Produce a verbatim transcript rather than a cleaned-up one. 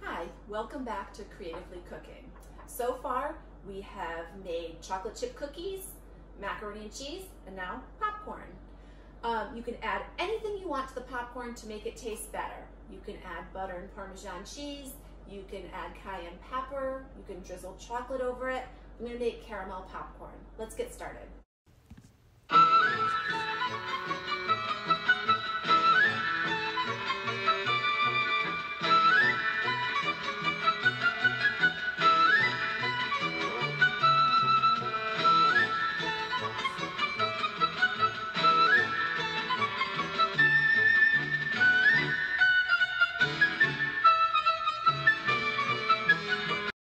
Hi, welcome back to Creatively Cooking. So far, we have made chocolate chip cookies, macaroni and cheese, and now popcorn. Um, you can add anything you want to the popcorn to make it taste better. You can add butter and Parmesan cheese, you can add cayenne pepper, you can drizzle chocolate over it. I'm gonna make caramel popcorn. Let's get started.